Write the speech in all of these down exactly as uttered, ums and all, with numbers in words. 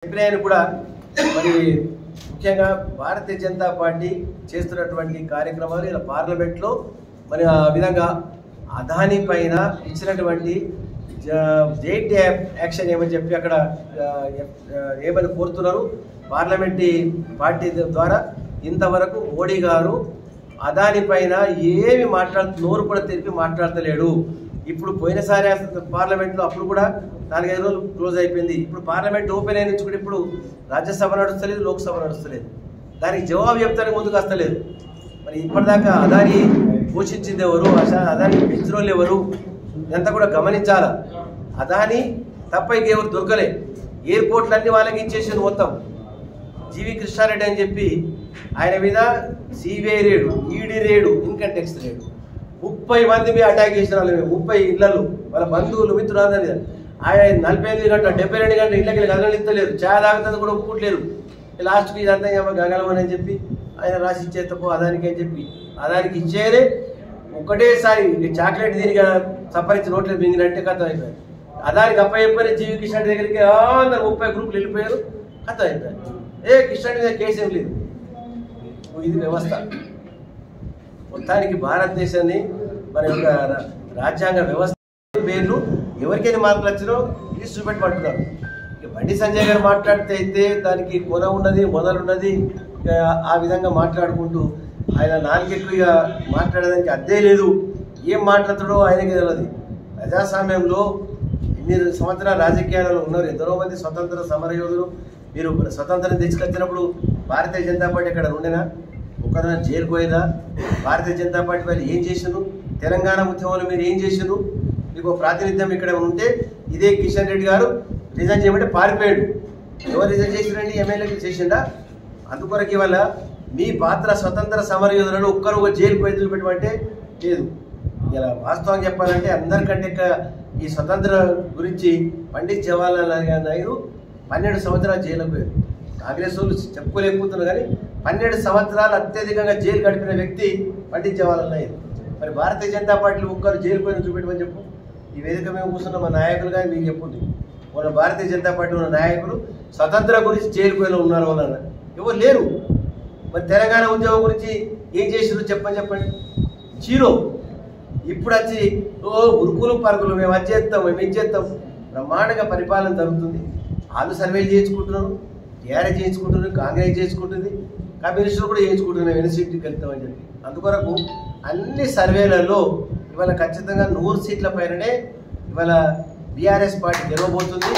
చెప్పినాయని కూడా మరి ముఖ్యంగా భారతీయ జనతా పార్టీ చేస్తున్నటువంటి కార్యక్రమాలు ఇలా పార్లమెంట్లో మరి ఆ విధంగా అదానీ పైన ఇచ్చినటువంటి జైట్ యాక్షన్ ఏమని చెప్పి అక్కడ ఏమని కోరుతున్నారు పార్లమెంటరీ పార్టీ ద్వారా ఇంతవరకు మోడీ గారు అదానీ పైన ఏమి మాట్లాడు నోరు కూడా తెలిపి మాట్లాడతలేడు. ఇప్పుడు పోయినసారి పార్లమెంట్లో అప్పుడు కూడా నాలుగైదు రోజులు క్లోజ్ అయిపోయింది. ఇప్పుడు పార్లమెంట్ ఓపెన్ అయిన నుంచి కూడా ఇప్పుడు రాజ్యసభ నడుస్తలేదు, లోక్సభ నడుస్తలేదు. దానికి జవాబు చెప్తానికి ముందుకు వస్తలేదు. మరి ఇప్పటిదాకా అదానీ పోషించింది ఎవరు, అదానీ పెంచిన వాళ్ళు ఎవరు ఇదంతా కూడా గమనించాలా. అదానీ తప్ప ఇంకెవరు దొరకలే. ఎయిర్పోర్ట్లు అన్ని వాళ్ళకి ఇచ్చేసింది మొత్తం. జీవి కృష్ణారెడ్డి అని చెప్పి ఆయన మీద సిబిఐ రేడు, ఈడీ రేడు, ఇన్కమ్ ట్యాక్స్ రేడు, ముప్పై మంది మీద అటాక్ చేసిన వాళ్ళు, ముప్పై ఇళ్లలు వాళ్ళ బంధువులు మిత్రులు అందరి మీద. ఆయన నలభై ఎనిమిది గంటల డెబ్బై రెండు గంటల ఇళ్ళకి గగనలిస్తలేరు, ఛాయ్ తాగుతుంది కూడా ఒప్పుకుంటలేరు. లాస్ట్కి ఇదంతా గగలమని అని చెప్పి ఆయన రాసి ఇచ్చేస్తపో అదానికి అని చెప్పి అదానికి ఇచ్చేయలే. ఒకటేసారి చాక్లెట్ దీనికి సంపాదించి నోట్లేదు మింగినట్టే కథ అయిపోయారు. అదానికి అప్ప చెప్పారు జీవి కిషన్ దగ్గరికి అందరు ముప్పై గ్రూపులు వెళ్ళిపోయారు, కథ అయిపోయారు. ఏ కిషన్ మీద కేసు ఏం లేదు. ఇది వ్యవస్థ. మొత్తానికి భారతదేశాన్ని మరి ఒక రాజ్యాంగ వ్యవస్థ పేర్లు ఎవరికైనా మార్పులు వచ్చినో ఇది చూపెట్టమంటున్నారు. ఇక బండి సంజయ్ గారు మాట్లాడితే అయితే దానికి కొన ఉన్నది, మొదలున్నది. ఆ విధంగా మాట్లాడుకుంటూ ఆయన నాలుగెక్కు ఇక మాట్లాడడానికి అద్దే లేదు. ఏం మాట్లాడతాడో ఆయనకి తెలియదు. ప్రజాస్వామ్యంలో ఇన్ని సంవత్సరాల రాజకీయాలలో ఉన్నారు ఎందరో మంది స్వతంత్ర సమరయోధులు. మీరు స్వతంత్రం తెచ్చుకొచ్చినప్పుడు భారతీయ జనతా పార్టీ అక్కడ ఉండేనా? ఒకరిన జైలుకు పోయేదా? భారతీయ జనతా పార్టీ వాళ్ళు ఏం చేసినారు? తెలంగాణ ఉద్యమంలో మీరు ఏం చేసినారు? మీకు ప్రాతినిధ్యం ఇక్కడ ఉంటే ఇదే కిషన్ రెడ్డి గారు రిజైన్ చేయమంటే పారిపోయాడు. ఎవరు రిజైన్ చేసిరండి? ఎమ్మెల్యేకి చేసిండా? అందుకొరకు ఇవాళ మీ పాత్ర స్వతంత్ర సమరయోధులను ఒక్కరు ఒక జైలు పోయి పెట్టమంటే లేదు. ఇలా వాస్తవం చెప్పాలంటే అందరికంటే ఈ స్వతంత్ర గురించి పండిత్ జవహర్లాల్ నెహ్రూ పన్నెండు సంవత్సరాలు జైలుకు పోయారు. కాంగ్రెస్ వాళ్ళు చెప్పుకోలేకపోతున్నారు కానీ పన్నెండు సంవత్సరాలు అత్యధికంగా జైలు గడిపిన వ్యక్తి పండిత్ జవహర్లాల్ నెహ్రూ. మరి భారతీయ జనతా పార్టీలో ఒక్కరు జైలు పోయిన చూపెట్టమని చెప్పు. ఈ వేదిక మేము కూర్చున్న మా నాయకులు కానీ మీకు చెప్పుంది, మన భారతీయ జనతా పార్టీ ఉన్న నాయకులు స్వతంత్ర గురించి జైలు పోయిన ఉన్నారు వాళ్ళ ఎవరు లేరు. మరి తెలంగాణ ఉద్యమం గురించి ఏం చేసినారు చెప్పని చెప్పండి. జీరో. ఇప్పుడు వచ్చి ఓ ఉరుకులు పరుగులు మేము అది చేస్తాం, మేము ఏం చేస్తాం. బ్రహ్మాండంగా పరిపాలన జరుగుతుంది. వాళ్ళు సర్వేలు చేయించుకుంటున్నారు, టీఆర్ఎస్ చేయించుకుంటున్నారు, కాంగ్రెస్ చేయించుకుంటుంది, కమ్యూనిస్టులు కూడా చేయించుకుంటున్నారు ఎన్సీటీకి వెళ్తామని చెప్పి. అందుకొరకు అన్ని సర్వేలలో ఇవాళ ఖచ్చితంగా నూరు సీట్ల పైననే ఇవాళ బీఆర్ఎస్ పార్టీ గెలవబోతుంది.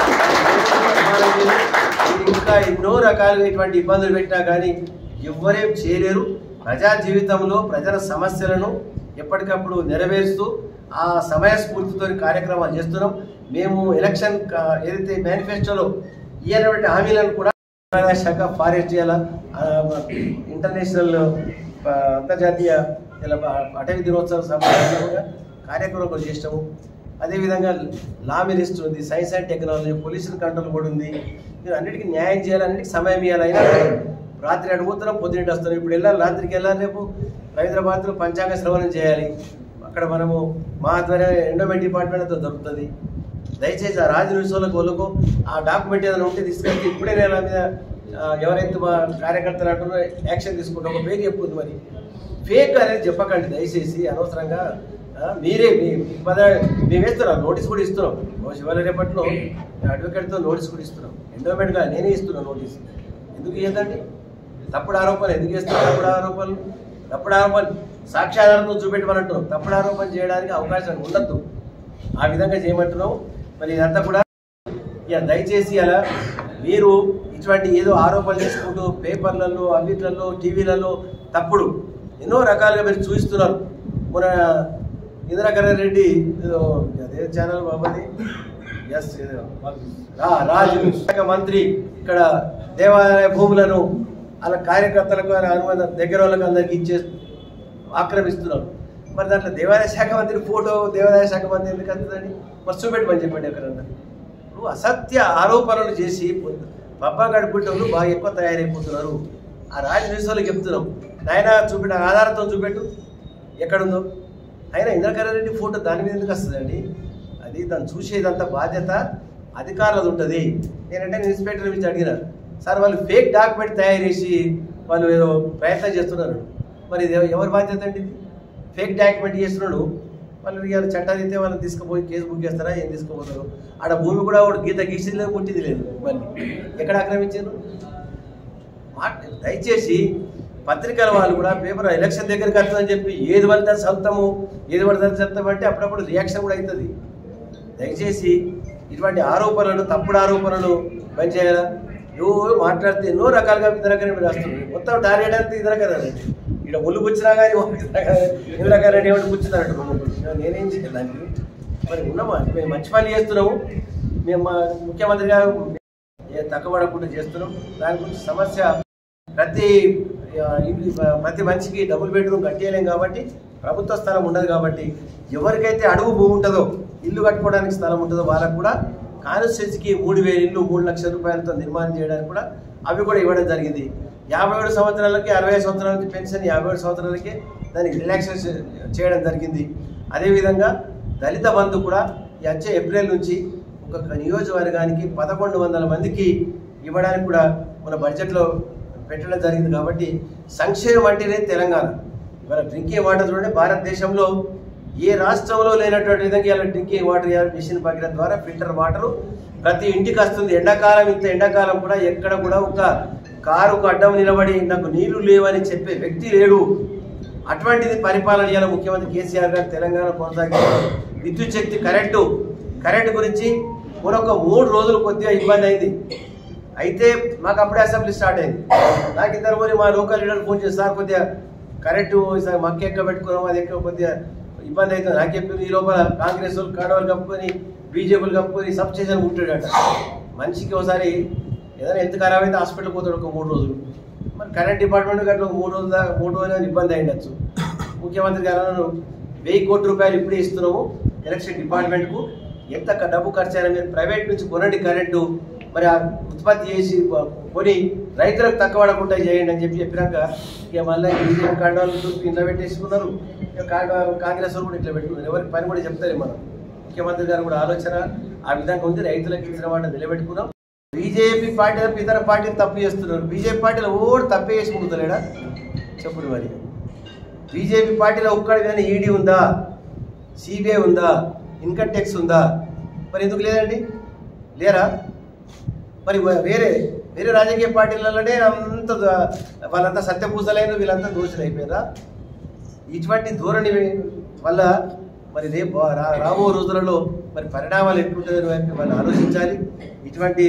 ఇంకా ఎన్నో రకాలుగా ఇటువంటి ఇబ్బందులు పెట్టినా కానీ ఎవ్వరేం చేయలేరు. ప్రజా జీవితంలో ప్రజల సమస్యలను ఎప్పటికప్పుడు నెరవేరుస్తూ ఆ సమయస్ఫూర్తితో కార్యక్రమాలు చేస్తున్నాం. మేము ఎలక్షన్ ఏదైతే మేనిఫెస్టోలో ఇయ్యనటువంటి హామీలను కూడా శాఖ ఫారెస్ట్ చేయాలా, ఇంటర్నేషనల్ అంతర్జాతీయ అటవీ దినోత్సవ సమావేశంగా కార్యక్రమం చేసినాము. అదేవిధంగా లా మినిస్టర్ ఉంది, science and technology, pollution control కూడా ఉంది. మీరు అన్నిటికీ న్యాయం చేయాలి, అన్నిటికీ సమయం ఇవ్వాలి. అయినా రాత్రి అడుగుతున్నాం, పొద్దున్నట్టు వస్తున్నాం. ఇప్పుడు వెళ్ళాలి, రాత్రికి వెళ్ళాలి. రేపు రవీంద్రబాద్లో పంచాంగ శ్రవణం చేయాలి. అక్కడ మనము మా ద్వారా ఎండోమెంట్ డిపార్ట్మెంట్తో దొరుకుతుంది. దయచేసి ఆ రాజు న్యూస్లకు వాళ్ళకు ఆ డాక్యుమెంట్ ఏదైనా ఉంటే తీసుకెళ్తే ఇప్పుడే నేను మీద ఎవరైతే మా కార్యకర్తలు అంటున్నారో యాక్షన్ తీసుకుంటాం. ఒక పేరు చెప్పుకుంది. మరి ఫేక్ అనేది చెప్పకండి దయచేసి. అనవసరంగా మీరే మీ పద మేము వేస్తున్నాం, నోటీస్ కూడా ఇస్తున్నాం. శివాల రేపట్లో అడ్వకేట్తో నోటీస్ కూడా ఇస్తున్నాం. ఎండోమెంట్గా నేనే ఇస్తున్నాను నోటీస్. ఎందుకు ఇవ్వదండి? తప్పుడు ఆరోపణలు ఎందుకు చేస్తున్నాం? తప్పుడు ఆరోపణలు తప్పుడు ఆరోపణలు సాక్ష్యాధారంతో చూపెట్టమని అంటున్నాం. తప్పుడు ఆరోపణ చేయడానికి అవకాశం ఉండద్దు. ఆ విధంగా చేయమంటున్నాం. మరి ఇదంతా కూడా ఇక దయచేసి అలా మీరు ఇటువంటి ఏదో ఆరోపణలు చేసుకుంటూ పేపర్లలో, అన్నిట్లలో, టీవీలలో తప్పుడు ఎన్నో రకాలుగా మీరు చూపిస్తున్నారు. మన ఇందిరాకరణ్ రెడ్డి అదే ఛానల్ బాబాది ఎస్ రాజు శాఖ మంత్రి ఇక్కడ దేవాలయ భూములను అలా కార్యకర్తలకు అనుబంధం దగ్గర వాళ్ళకి అందరికి ఇచ్చే ఆక్రమిస్తున్నారు. మరి దాంట్లో దేవాలయ శాఖ మంత్రి ఫోటో దేవాలయ శాఖ మంత్రి ఎందుకు వస్తుందండి? మరి చూపెట్టమని చెప్పండి ఎక్కడన్నా. ఇప్పుడు అసత్య ఆరోపణలు చేసి పబ్బా గడుపుకుంటూ బాగా ఎక్కువ తయారైపోతున్నారు. ఆ రాజు న్యూస్ వాళ్ళకి చెప్తున్నాం, నాయన చూపెట్టు, ఆధారంతో చూపెట్టు ఎక్కడుందో. అయినా ఇంద్రకరణ్ రెడ్డి ఫోటో దాని మీద ఎందుకు వస్తుందండి? అది దాన్ని చూసేదంత బాధ్యత అధికారులది ఉంటుంది. నేనంటే నేను ఇన్స్పెక్టర్ నుంచి అడిగిన, సార్ వాళ్ళు ఫేక్ డాక్యుమెంట్ తయారు చేసి వాళ్ళు ఏదో ప్రయత్నం చేస్తున్నారు, మరి ఇది ఎవరి బాధ్యత అండి? ఫేక్ డాక్యుమెంట్ చేస్తున్నాడు వాళ్ళు ఇవాళ చట్టాలు వాళ్ళని తీసుకుపోయి కేసు బుక్ చేస్తారా, ఏం తీసుకుపోతారు? ఆడ భూమి కూడా వాడు గీత గీసి లేదు, పుట్టింది లేదు, మళ్ళీ ఎక్కడ ఆక్రమించారు? మాట దయచేసి పత్రికల వాళ్ళు కూడా పేపర్ ఎలక్షన్ దగ్గరికి వస్తుందని చెప్పి ఏది పడితే చదువుతాము, ఏది పడితే చదువుతాం అంటే అప్పుడప్పుడు రియాక్షన్ కూడా అవుతుంది. దయచేసి ఇటువంటి ఆరోపణలు, తప్పుడు ఆరోపణలు బంద్ చేయాలా? నువ్వు మాట్లాడితే ఎన్నో రకాలుగా ఇతర రకాలు మీరు వస్తుంది, మొత్తం టార్గెట్ అంతా ఇతర రకాలు. ఇక్కడ ఒళ్ళు కూర్చున్నా కానీ ఎన్ని రకాల ఏమైనా కూర్చున్నారంట, నేనేం చేయడానికి? మరి ఉన్నామా? మేము మంచి పని చేస్తున్నాము, మేము మా ముఖ్యమంత్రి గారు తక్కువడకుండా చేస్తున్నాం. దాని గురించి సమస్య ప్రతి ప్రతి మనిషికి డబుల్ బెడ్రూమ్ కట్టేయలేం కాబట్టి, ప్రభుత్వ స్థలం ఉండదు కాబట్టి, ఎవరికైతే అడుగు భూమి ఉంటుందో, ఇల్లు కట్టుకోవడానికి స్థలం ఉంటుందో వాళ్ళకు కూడా కాన్స్టిట్యూన్సీకి మూడు వేల ఇల్లు మూడు లక్షల రూపాయలతో నిర్మాణం చేయడానికి కూడా అవి కూడా ఇవ్వడం జరిగింది. యాభై ఏడు సంవత్సరాలకి అరవై సంవత్సరాలకి పెన్షన్, యాభై ఏడు సంవత్సరాలకి దానికి రిలాక్సేషన్ చేయడం జరిగింది. అదేవిధంగా దళిత బంధు కూడా వచ్చే ఏప్రిల్ నుంచి ఒక నియోజకవర్గానికి పదకొండు వందల మందికి ఇవ్వడానికి కూడా మన బడ్జెట్లో పెట్టడం జరిగింది. కాబట్టి సంక్షేమం అంటేనే తెలంగాణ. ఇవాళ డ్రింకింగ్ వాటర్ చూడండి, భారతదేశంలో ఏ రాష్ట్రంలో లేనటువంటి విధంగా ఇలా డ్రింకింగ్ వాటర్ మిషన్ పగిన ద్వారా ఫిల్టర్ వాటర్ ప్రతి ఇంటికి వస్తుంది. ఎండాకాలం ఇంత ఎండాకాలం కూడా ఎక్కడ కూడా ఒక కారుకు అడ్డం నిలబడి నాకు నీళ్లు లేవని చెప్పే వ్యక్తి లేడు. అటువంటిది పరిపాలన చేయాలి ముఖ్యమంత్రి కేసీఆర్ గారు తెలంగాణ కొనసాగిస్తారు. విద్యుత్ శక్తి, కరెంటు కరెంటు గురించి మరొక మూడు రోజులు కొద్దిగా ఇబ్బంది అయింది. అయితే మాకు అప్పుడే అసెంబ్లీ స్టార్ట్ అయింది. నాకు ఇద్దరు పోయి మా లోకల్ లీడర్ ఫోన్ చేసి, సార్ కొద్దిగా కరెంటు మక్క ఎక్క పెట్టుకున్నాం, అది ఎక్క కొద్దిగా ఇబ్బంది అవుతుంది. నాకు చెప్పి ఈ లోపల కాంగ్రెస్ వాళ్ళు కాడవాళ్ళు కప్పుకొని బీజేపీలు కప్పుకొని సబ్ స్టేషన్ ఉంటాడట. మనిషికి ఒకసారి ఏదైనా హెల్త్ ఖరాబ్ అయితే హాస్పిటల్కి పోతాడు ఒక మూడు రోజులు. మరి కరెంట్ డిపార్ట్మెంట్ అట్లా మూడు రోజులు దాకా మూడు రోజులు ఇబ్బంది అయ్యచ్చు. ముఖ్యమంత్రి గారు వెయ్యి కోట్ల రూపాయలు ఇప్పుడే ఇస్తున్నాము ఎలక్ట్రిసిటీ డిపార్ట్మెంట్కు, ఎంత డబ్బు ఖర్చు అయినా మీరు ప్రైవేట్ నుంచి కొనండి కరెంటు, మరి ఆ ఉత్పత్తి చేసి కొని రైతులకు తక్కువ పడకుండా చేయండి అని చెప్పి చెప్పినాక ఇక మళ్ళీ బీజేపీ కాండవాళ్ళు చూసి ఇంట్లో పెట్టేసుకున్నారు. కాంగ్రెస్ వాళ్ళు కూడా ఇట్లా పెట్టుకున్నారు. ఎవరికి పని కూడా చెప్తారే మనం. ముఖ్యమంత్రి గారు కూడా ఆలోచన ఆ విధంగా ఉంది. రైతులకు ఇచ్చిన మాట నిలబెట్టుకున్నాం. బీజేపీ పార్టీ తప్ప ఇతర పార్టీలు తప్పు చేస్తున్నారు. బీజేపీ పార్టీలో ఓడి తప్పే చేసి ముడుతలేడా చెప్పుడు. మరి బీజేపీ పార్టీలో ఒక్కడి కానీ ఈడీ ఉందా, సిబిఐ ఉందా, ఇన్కమ్ ట్యాక్స్ ఉందా? మరి ఎందుకు లేదండి? లేరా? మరి వేరే వేరే రాజకీయ పార్టీలలోనే అంత వాళ్ళంతా సత్యపూసలైన వీళ్ళంతా దోషులు అయిపోయారా? ఇటువంటి ధోరణి వల్ల మరి రేపు రాబో రోజులలో మరి పరిణామాలు ఎట్లుంటుందని వైపు వాళ్ళు ఆలోచించాలి. ఇటువంటి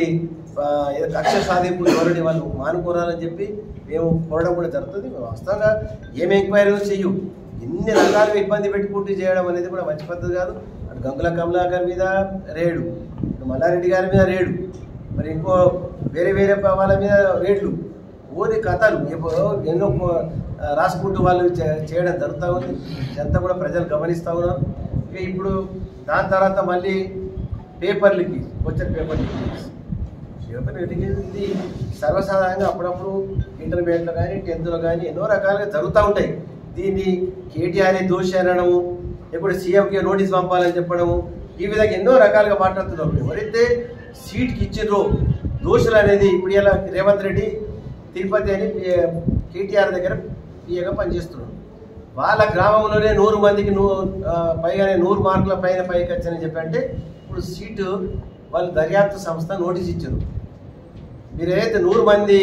కక్ష సాధింపు ధోరణి వాళ్ళు మానుకోరాలని చెప్పి మేము కోరడం కూడా జరుగుతుంది. వాస్తవంగా ఏం ఎంక్వైరీ చెయ్యు, ఎన్ని రకాలుగా ఇబ్బంది పెట్టుకుంటూ చేయడం అనేది కూడా మంచి పద్ధతి కాదు. అటు గంగుల కమలాకర్ మీద రేడు, ఇటు మల్లారెడ్డి గారి మీద రేడు, మరి ఇంకో వేరే వేరే వాళ్ళ మీద రేట్లు, ఓది కథలు ఎన్నో రాసుకుంటూ వాళ్ళు చేయడం జరుగుతూ ఉంది. ఇదంతా కూడా ప్రజలు గమనిస్తూ ఉన్నారు. ఇక ఇప్పుడు దాని తర్వాత మళ్ళీ paper leakage, question paper leakage paper leakage ఇది సర్వసాధారణంగా అప్పుడప్పుడు ఇంటర్మీడియట్లో కానీ టెన్త్లో కానీ ఎన్నో రకాలుగా జరుగుతూ ఉంటాయి. దీన్ని కేటీఆర్ దోషి అనడము, ఇప్పుడు సీఎంకి నోటీస్ పంపాలని చెప్పడము, ఈ విధంగా ఎన్నో రకాలుగా మాట్లాడుతున్నారు. ఎవరైతే సీట్కి ఇచ్చిండ్రో దోషులు అనేది ఇప్పుడు ఇలా రేవంత్ రెడ్డి తిరుపతి అని కేటీఆర్ దగ్గర పిఏగా పనిచేస్తున్నాడు. వాళ్ళ గ్రామంలోనే నూరు మందికి నూ పైగానే నూరు మార్కుల పైన పైకి వచ్చానని చెప్పి అంటే ఇప్పుడు సీటు వాళ్ళు దర్యాప్తు సంస్థ నోటీస్ ఇచ్చారు. మీరు ఏదైతే నూరు మంది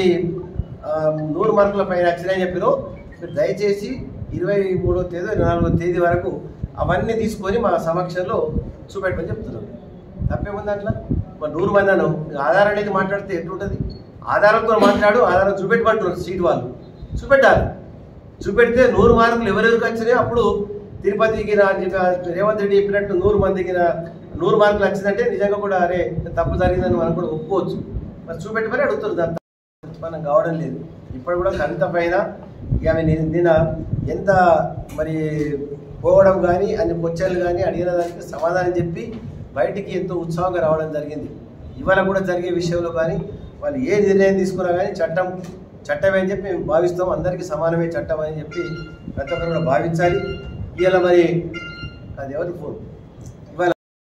నూరు మార్కుల పైన వచ్చినాయని చెప్పినో మీరు దయచేసి ఇరవై మూడో తేదీ ఇరవై నాలుగో తేదీ వరకు అవన్నీ తీసుకొని మా సమక్షంలో చూపెట్టమని చెప్తున్నాం. తప్పేముంది అట్లా? మరి నూరు మంది అను ఆధారం అనేది మాట్లాడితే ఎట్లుంటుంది? ఆధారంతో మాట్లాడు, ఆధారం చూపెట్టమంటున్నారు సీట్ వాళ్ళు. చూపెట్టాలి. చూపెడితే నూరు మార్కులు ఎవరెవరికి వచ్చినాయో అప్పుడు తిరుపతికి రేవంత్ రెడ్డి చెప్పినట్టు నూరు మందికి నూరు మార్కులు వచ్చిందంటే నిజంగా కూడా అరే తప్పు జరిగిందని మనం కూడా ఒప్పుకోవచ్చు. మరి చూపెట్టమని అడుగుతారు. దాంతో మనం కావడం లేదు. ఇప్పుడు కూడా కవిత పైన ఆమె నిన్న ఎంత మరి పోవడం కానీ అన్ని పొచ్చలు కానీ అడిగిన దానికి సమాధానం చెప్పి బయటికి ఎంతో ఉత్సాహంగా రావడం జరిగింది. ఇవాళ కూడా జరిగే విషయంలో కానీ వాళ్ళు ఏ నిర్ణయం తీసుకున్నా కానీ చట్టం చట్టమే అని చెప్పి మేము భావిస్తాం. అందరికీ సమానమే చట్టం అని చెప్పి ప్రతి ఒక్కరు కూడా భావించాలి. ఇవాళ మరి అది ఎవరి ఫోన్ ఇవాళ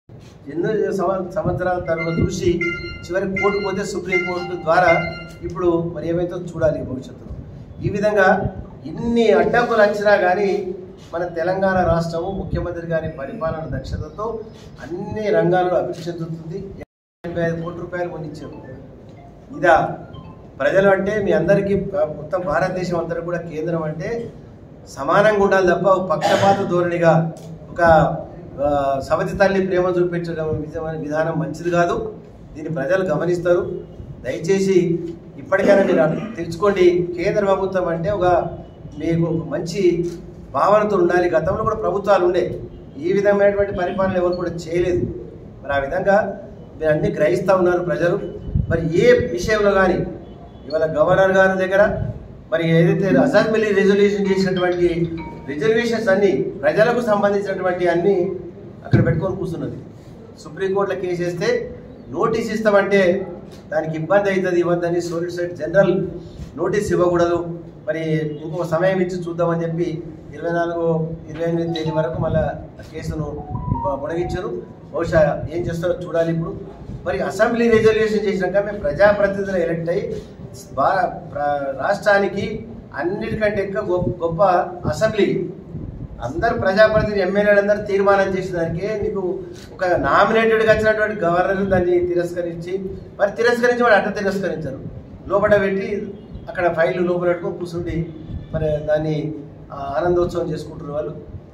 ఎన్నో సంవత్సరాల తర్వాత చూసి చివరికి కోర్టు పోతే సుప్రీంకోర్టు ద్వారా ఇప్పుడు మరి ఏమైతే చూడాలి భవిష్యత్తులో. ఈ విధంగా ఇన్ని అడ్డంకులు వచ్చినా కానీ మన తెలంగాణ రాష్ట్రము ముఖ్యమంత్రి గారి పరిపాలన దక్షతతో అన్ని రంగాల్లో అభివృద్ధి చెందుతుంది. ఎనభై ఐదు కోట్ల రూపాయలు పొందించారు. ఇదా ప్రజలు అంటే మీ అందరికీ మొత్తం భారతదేశం అంతా కూడా కేంద్రం అంటే సమానంగా ఉండాలి తప్ప పక్షపాత ధోరణిగా ఒక సవతి తల్లి ప్రేమ చూపించడం విధానం మంచిది కాదు. దీన్ని ప్రజలు గమనిస్తారు. దయచేసి ఇప్పటికైనా మీరు తెలుసుకోండి, కేంద్ర ప్రభుత్వం అంటే ఒక మీకు మంచి భావనతో ఉండాలి. గతంలో కూడా ప్రభుత్వాలు ఉండే ఈ విధమైనటువంటి పరిపాలన ఎవరు కూడా చేయలేదు. మరి ఆ విధంగా మీరు అన్ని గ్రహిస్తూ ఉన్నారు ప్రజలు. మరి ఏ విషయంలో కానీ ఇవాళ గవర్నర్ గారి దగ్గర మరి ఏదైతే అసెంబ్లీ రెజల్యూషన్ చేసినటువంటి రిజర్వేషన్స్ అన్నీ ప్రజలకు సంబంధించినటువంటి అన్నీ అక్కడ పెట్టుకొని కూర్చున్నది. సుప్రీంకోర్టులో కేసు వేస్తే నోటీస్ ఇస్తామంటే దానికి ఇబ్బంది అవుతుంది, ఇవ్వద్దని సోలిసిటర్ జనరల్ నోటీస్ ఇవ్వకూడదు, మరి ఇంకో సమయం ఇచ్చి చూద్దామని చెప్పి ఇరవై నాలుగు ఇరవై ఎనిమిది తేదీ వరకు మళ్ళీ కేసును పొడిగించారు. బహుశా ఏం చేస్తారో చూడాలి. ఇప్పుడు మరి అసెంబ్లీ రెజల్యూషన్ చేసినాక మేము ప్రజాప్రతినిధులు ఎలక్ట్ అయ్యి రాష్ట్రానికి అన్నిటికంటే ఎక్కువ గొప్ప అసెంబ్లీ అందరు ప్రజాప్రతినిధి ఎమ్మెల్యేలు అందరూ తీర్మానం చేసేదానికి నీకు ఒక నామినేటెడ్గా వచ్చినటువంటి గవర్నర్ దాన్ని తిరస్కరించి మరి తిరస్కరించి వాడు అట్ట తిరస్కరించారు. లోపల పెట్టి అక్కడ ఫైళ్ళు లోపల పెట్టుకొని కూర్చుండి మరి దాన్ని ఆనందోత్సవం చేసుకుంటున్న వాళ్ళు.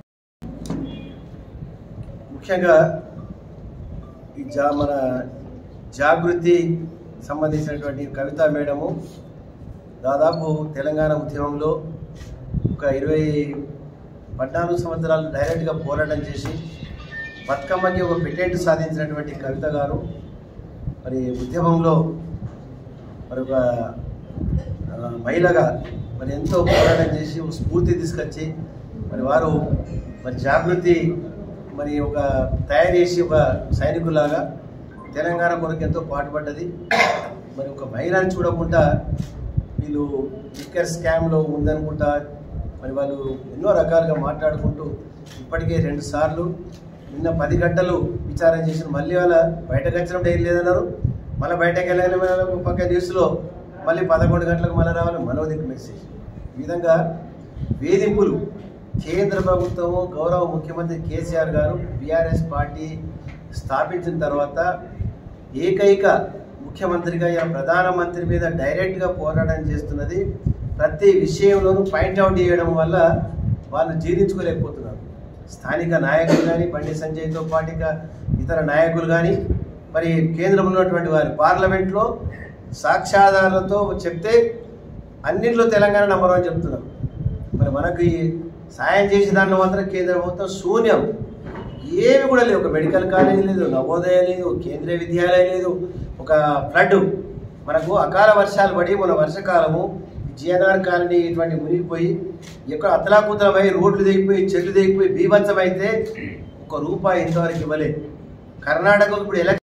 ముఖ్యంగా ఈ జా మన జాగృతి సంబంధించినటువంటి కవిత మేడము దాదాపు తెలంగాణ ఉద్యమంలో ఒక ఇరవై పద్నాలుగు సంవత్సరాలు డైరెక్ట్గా పోరాటం చేసి బతుకమ్మకి ఒక పెటెంట్ సాధించినటువంటి కవిత గారు మరి ఉద్యమంలో మరి ఒక మహిళగా మరి ఎంతో పోరాటం చేసి ఒక స్ఫూర్తి తీసుకొచ్చి మరి వారు మరి జాగృతి మరి ఒక తయారు చేసి ఒక సైనికులాగా తెలంగాణ కొరకు ఎంతో పాటుపడ్డది. మరి ఒక మహిళని చూడకుండా వీళ్ళు లిక్కర్ స్కామ్లో ఉందనుకుంటా మరి వాళ్ళు ఎన్నో రకాలుగా మాట్లాడుకుంటూ ఇప్పటికే రెండు సార్లు నిన్న పది గంటలు విచారణ చేసిన మళ్ళీ వాళ్ళ బయటకు వచ్చినప్పుడు ఏం లేదన్నారు. మళ్ళీ బయటకు వెళ్ళిన పక్క న్యూస్లో మళ్ళీ పదకొండు గంటలకు మళ్ళీ రావాలి మనోదిక్ మెసేజ్. ఈ విధంగా వేధింపులు కేంద్ర ప్రభుత్వము గౌరవ ముఖ్యమంత్రి కేసీఆర్ గారు బీఆర్ఎస్ పార్టీ స్థాపించిన తర్వాత ఏకైక ముఖ్యమంత్రిగా ఇలా ప్రధానమంత్రి మీద డైరెక్ట్గా పోరాటం చేస్తున్నది. ప్రతి విషయంలోనూ పాయింట్అవుట్ చేయడం వల్ల వాళ్ళు జీర్ణించుకోలేకపోతున్నారు. స్థానిక నాయకులు కానీ బండి సంజయ్తో పాటుగా ఇతర నాయకులు కానీ మరి కేంద్రంలో ఉన్నటువంటి వారి పార్లమెంట్లో సాక్ష్యాధారాలతో చెప్తే అన్నింటిలో తెలంగాణ నంబర్ వన్ చెప్తున్నారు. మరి మనకి సాయం చేసే దాంట్లో మాత్రం కేంద్ర ప్రభుత్వం శూన్యం. ఏమి కూడా లేదు. ఒక మెడికల్ కాలేజ్ లేదు, నవోదయ లేదు, కేంద్రీయ విద్యాలయం లేదు. ఒక ఫ్లడ్ మనకు అకాల వర్షాలు పడి మన వర్షకాలము జిఎన్ఆర్ కాలనీ ఇటువంటి మునిగిపోయి ఎక్కడ అతలాకుతలమై రోడ్లు దిగిపోయి చెట్లు దిగిపోయి బీభత్సమైతే ఒక రూపాయి ఇంతవరకు ఇవ్వలేదు. కర్ణాటకకు ఇప్పుడు ఎలక్షన్